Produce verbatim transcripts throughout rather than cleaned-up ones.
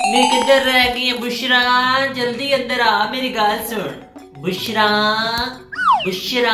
मैं किधर रह गई है बुशरा? जल्दी अंदर आ, मेरी गाल सुन। बुशरा बुशरा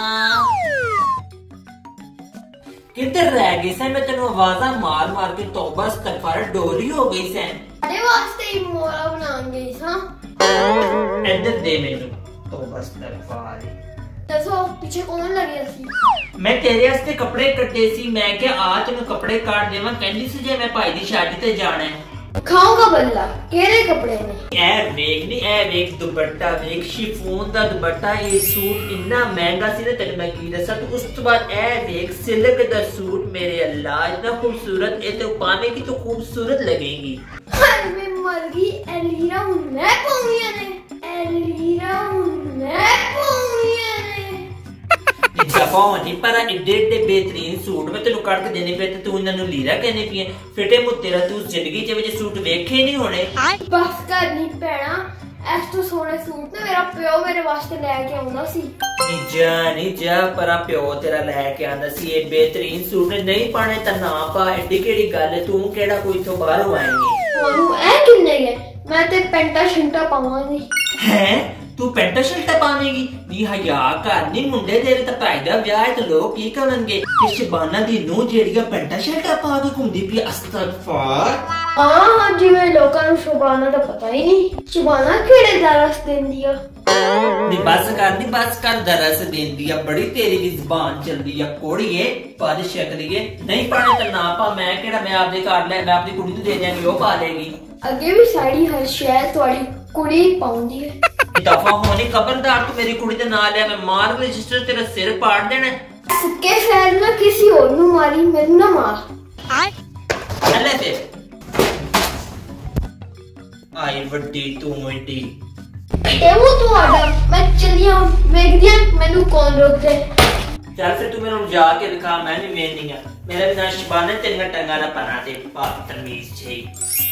किधर रह गई सैन? मैं तेन आवाजा मार मार के तौबा इस्तगफार डोरी हो गई सैन। अरे वास्ते ही मोरा बनान गई सा। इधर दे मेनू तौबा इस्तगफार। दसो पीछे कौन लगे सी? मैं तेरे वास्ते कपड़े कट्टे सी। मैं क्या आ तेन कपड़े काट देवा? कहनी सी जे मैं भाई दी शादी ते जाना है। खाऊंगा बल्ला केड़े कपड़े ने? ए वेख नी, ए वेख दुपट्टा वेख, शिफॉन दा दुपट्टा। ये सूट इतना महंगा सी ना, तेरे मैं की दसा। तो उस तो बाद ए वेख सिल्क दा सूट, मेरे अल्लाह इतना खूबसूरत। ए तो पाने की तो खूबसूरत लगेगी। हाय मैं मर गई। एलीरा हूं मैं पौनिया ने, एलीरा हूं मैं पौनिया ने। दफा होनी पर एडे एडे बेहतरीन सूट मैं तेन कट के देने पे ते तू इन्हां नूं लीरा कहने पी है। फिटे मुत्ते रा तू जिंदगी च विच सूट वेखे नहीं होने। बस कर नहीं पैना। ऐस तो सोने सूट ना मेरा प्यो मेरे वास्ते लेके आउंदा सी। नी जा नी जा परा प्यो तेरा लेके आंदा सी। ये बेहतरीन सूट नहीं पाने ता ना पा। एडी केड़ी गल है? तू केड़ा कोई तो बाहरों आएंगी? ओनू ए किन्ने गए? मैं ते पेंटा शंटा पावांगी। हैं तू पेंटा शर्टा पावेगी? नी हया कर नी, मुंडे तेरे ता भाई दा ब्याह है ते लोग की कहणगे कि शबाना दी नूं जेड़ियां पेंटा शर्टा पा के घुमदी पई। अस्तगफार। हां जिवें लोकां नूं शबाना दा पता ही नहीं। शबाना केड़े दरस देंदी आ? नी बस कर नी बस कर, दरस देंदी आ। बड़ी तेरी दी जुबान चलदी आ कोड़िए पद शकलिए। नहीं पाने ते ना पा। मैं केड़ा मैं आपदे घर ले मैं अपनी कुड़ी नूं दे देंगी, ओ पा लेगी। अगे भी साड़ी हर शय तुहाडी कुड़ी पाउंदी है। दफा होनी खबरदार, तू मेरी कुड़ी दे नाल है। मैं मार के सिस्टर तेरा सिर पाड़ देना। सुक्के फैल ना किसी और नूं मारी, मेनू ना मार। चले ते आई वड्डी तू एडी ए वो तू आडा मैं चलिया वेखदिया मेनू कौन रोक दे। चल फिर तू मेनू जाके दिखा, मैं भी वेखनी आ। मेरे बिना शबाने तेरियां टंगा ना पना ते पाक तमीज छे।